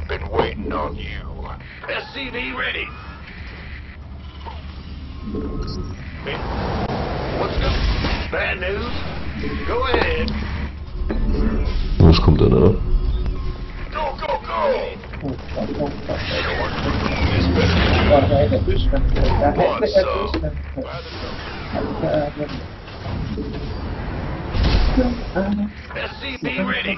Been waiting on you. SCV ready. What's good? Bad news? Go ahead. Was kommt da, ne? Go, go, go! This better be What's up? SCV ready.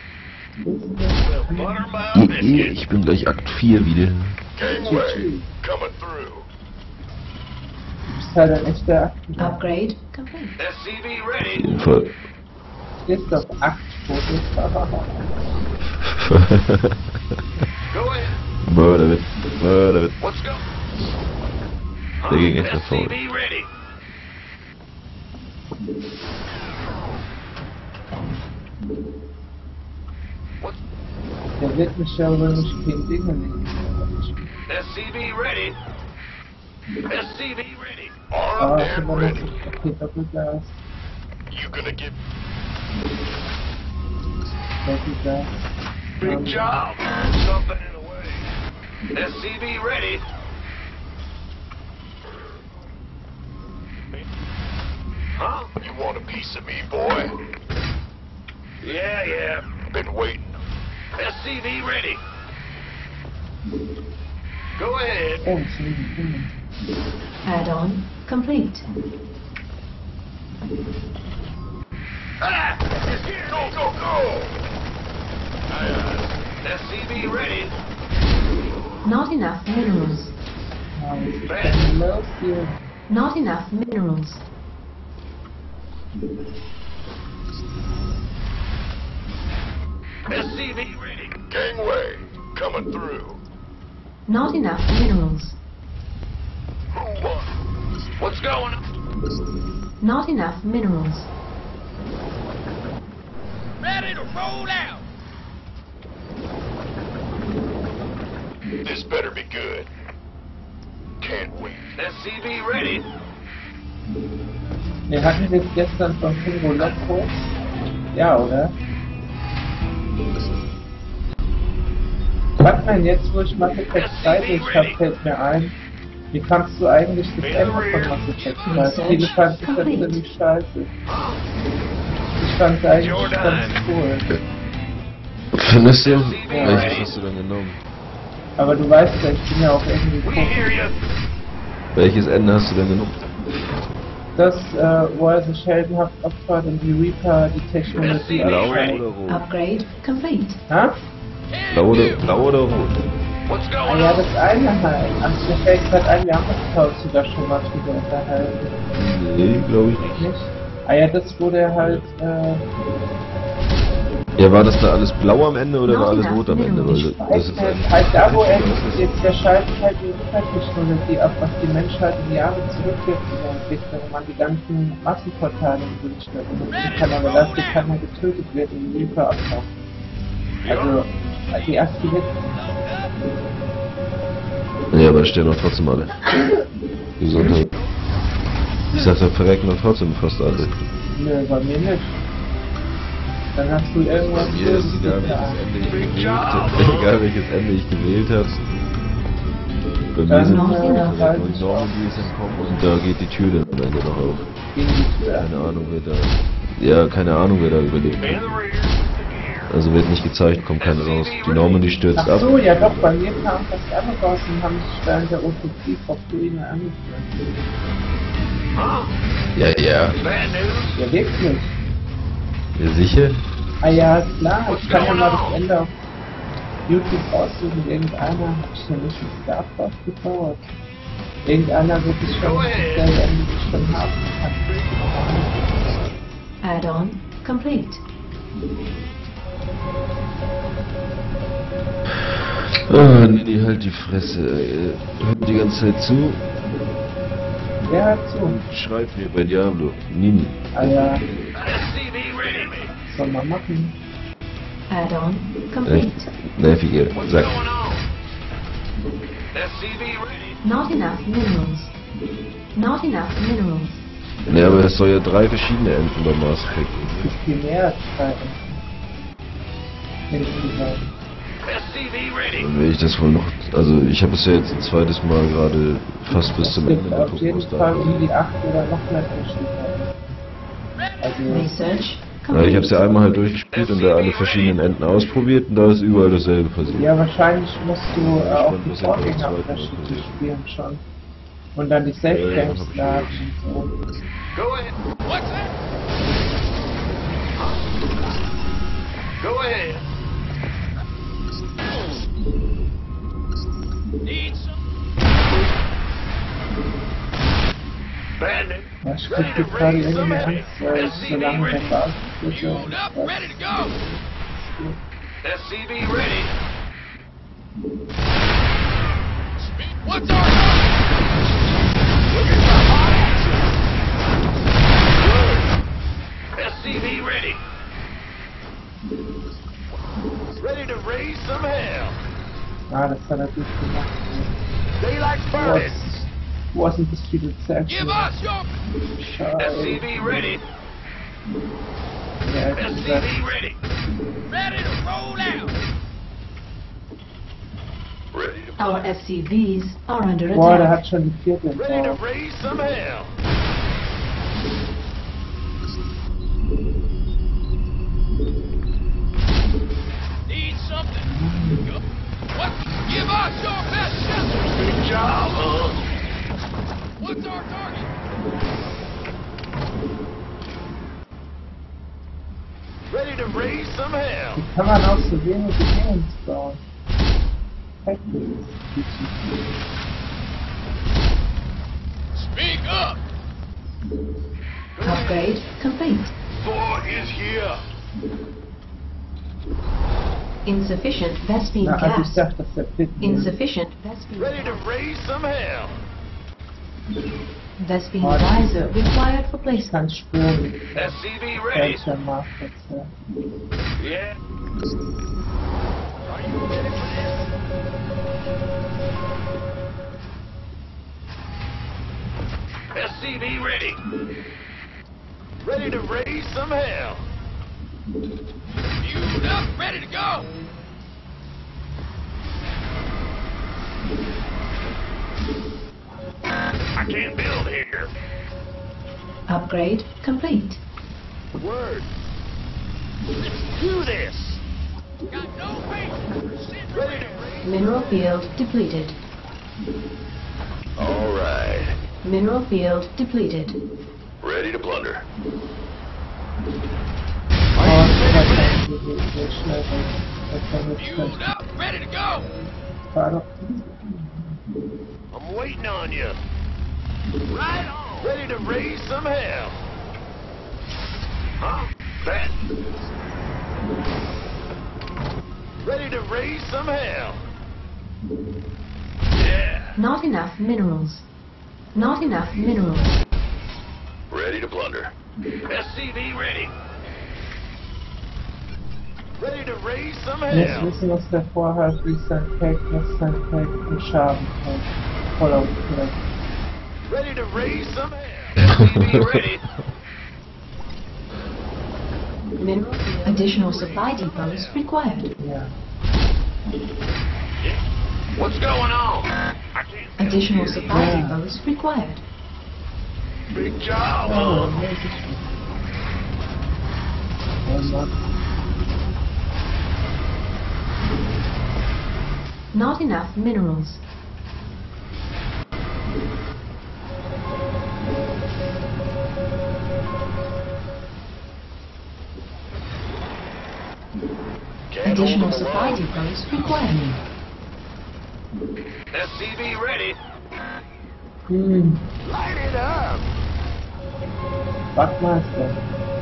Butter my Ich biscuit. bin gleich Akt 4 wieder. Gangway, coming through. Du bist halt ein echter Akt. Upgrade complete. SCV Auf ready. jeden Fall. Ist auf Aktfotos. Go ahead. Mörderwitz. Mörderwitz. Let's go. Der ging echt nach vorne. SCV ready. Der wird mich ja wohl nicht gegen Dinge nehmen. SCV ready. SCV ready. Ah, Armed ich and bin noch ready. nicht. Okay, Doppelgas. You gonna get Doppelgas. Big job. Something in the way. SCV ready. Huh? You want a piece of me, boy? Yeah, yeah. Been waiting. SCV ready. Go ahead. Oh, Entschuldigung. Add-on complete. Ah! It's here. Go, go, go! SCV ready. Not enough minerals. Ah, was ist denn los hier? Not enough minerals. SCV ready. Gangway, coming through. Not enough minerals. Who won? What's going on? Not enough minerals. Ready to roll out. This better be good. Can't wait. SCV ready. Wir hatten das gestern von Pingo Loco. Ja, oder? Was denn jetzt, wo ich Mass Effect 2 durch hab, fällt mir ein, wie kannst du eigentlich das Ende von Mass Effect 2? Viele fanden es ja ziemlich scheiße. Ich fand es eigentlich ganz cool. Findest du? Ja. Welches hast du denn genommen? Aber du weißt ja, ich bin ja auch irgendwie We cool. hear you. Welches Ende hast du denn genommen? Das, wo er sich heldenhaft opfert und die Reaper die Technologie Blau abschalten. oder rot? Upgrade complete. Ha? Blau oder rot? What's Ah going ja, on? das eine halt. Ach, mir fällt gerade ein, wir haben uns glaube ich sogar schon mal drüber unterhalten. Nee, glaube ich nicht. Nicht? Ah ja, das wo der halt, Ja, war das da alles blau am Ende oder Noch war alles enough rot am Ende? Weil minerals. das ist halt da, wo er jetzt der schaltet halt die Technologie ab, was die Menschheit in Jahre zurückgibt in der Entwicklung, wo man die ganzen Massenportale nicht mehr benutzen kann, aber dafür kann er getötet werden und die Reaper abtauchen. Also, die aktiviert. Ja, aber da stehen doch trotzdem alle. Gesundheit. Ich sag, da verrecken doch trotzdem fast alle. Nö, bei mir nicht. Dann hast du irgendwas. Bei mir ist es egal, welches Ende ich gewählt habe. Bei mir Dann sind noch Normandy ist entkommen und da geht die Tür dann am Ende noch auf. Gegen die Tür. Keine Ahnung, wer da. Ja, keine Ahnung, wer da überlebt. In the rear. Also wird nicht gezeigt, kommt keiner raus. Die Normandy stürzt Ach ab. so, ja doch, bei mir kam das alle raus und haben sich da in der Utopie vor Ruine angeführt. Huh? Ja, ja. Bad news? Ja, wirklich. Ja, sicher? Ah ja, ist klar, ich kann ja mal das Ende auf YouTube aussuchen. Irgendeiner hat sich ja nicht mit Star Wars getraut. Irgendeiner wird es schon dasselbe Ende schon haben. Add-on complete. Ah, Nini, halt die Fresse, ey. Hört die ganze Zeit zu. Wer hat so? Schreibt mir bei Diablo. Nini. Ah ja, SCV ready. soll man machen. Add-on Echt complete. nervig, ihr. What's Sag. going on? SCV ready. Not enough minerals. Not enough minerals. Ne, aber es soll ja 3 verschiedene Enden beim Mass Effect. Es gibt viel mehr als 3 Insgesamt. SCV ready. Dann will ich das wohl noch... Also ich habe es ja jetzt ein zweites Mal gerade fast bis zum Ende Auf geguckt, jeden was da Fall war. wie die 8 oder noch mehr verschiedene. Also, Research Ja, ich habe es ja einmal halt complete. durchgespielt und da alle verschiedenen Enden ausprobiert und da ist überall dasselbe passiert. ja, wahrscheinlich musst du auch Spannend, die was jetzt beim Vorgänger zweiten Mal unterschiedlich passiert. spielen schon. Und dann die Safe Ja, Games hab ich laden schon. und so. Go ahead. What's that? Go ahead. Need some. Bandit. Ja, ich krieg jetzt gerade irgendwie Angst, weil ich so lange das ausgeführt You habe. up, ready to go. SCV ready. What's our looking for hot action? Good. SCV ready. Ready to raise some hell. Ah, das hat er gut gemacht. Daylight burning. Wo ist denn das viele Zeit? Give us your Scheiße. SCV ready. Ja, wie gesagt, SCV ready. Ready to roll out. Ready to Our SCVs are under boah, der attack. hat schon die vierte ready to entbaut. raise some hell. Need something. What? Give us your best shot. Good job. What's our target? Ready to raise some hell. Wie kann man auch so wenige Dinge bauen? Heftig. Speak up. Upgrade complete. Boy is here. Insufficient Vespine Na, also ich gas. dachte, dass der Bitten Insufficient Vespine Ready to gas. raise some hell. Vespine visor required for placement. kann spüren, SCV ready. welcher Markt das wäre. Yeah. Are you ready for this? SCV ready. Ready to raise some hell. Fueled up, ready to go. I can't build here. Upgrade complete. Word. Let's do this. Got no patience. Ready to raise. Mineral field depleted. All right. Mineral field depleted. Ready to plunder. Oh, das kann ich sehr schnell weg. Das kann ich Fueled nicht up, ready to go. fahren. I'm waiting on you. Right on. Ready to raise some hell. Huh? Bet. Ready to raise some hell. Yeah. Not enough minerals. Not enough minerals. Ready to plunder. SCV ready. Ready to raise some Ich muss hell. wissen, was der vorhat, wie sein Pack, was sein Pack für Schaden hat. Voll aufgeregt. Ready to raise some hell. SCV ready. Mineral field. Additional supply depots required. Ja. What's going on? I can't. Additional supply Yeah. depots required. Big job. Oh, nee, das ist gut. Oh Mann. Not enough minerals. Can't Additional hold them supply long. depots required. SCV ready. Hm, Light it up. Wachtmeister.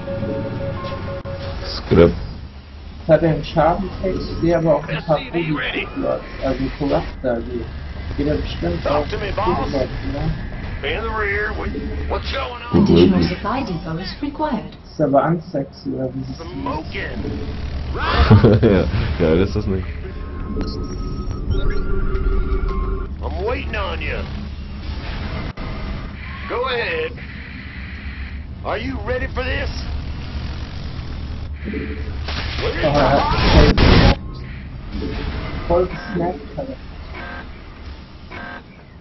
Scrap. Jetzt hat er einen Schadentext, ich sehe aber auch ein paar SCV ready. Plots, also Corrupter, die geht er bestimmt Talk auch to me, gut boss. was, ne? In the rear. What's going on? Additional supply depots required. Ist aber unsexy, oder wie sie es Smoking. Right. Ja, geil ist das nicht. I'm waiting on you. Go ahead. Are you ready for this? Where's Oh, the er hot? hat voll gesnackt habe.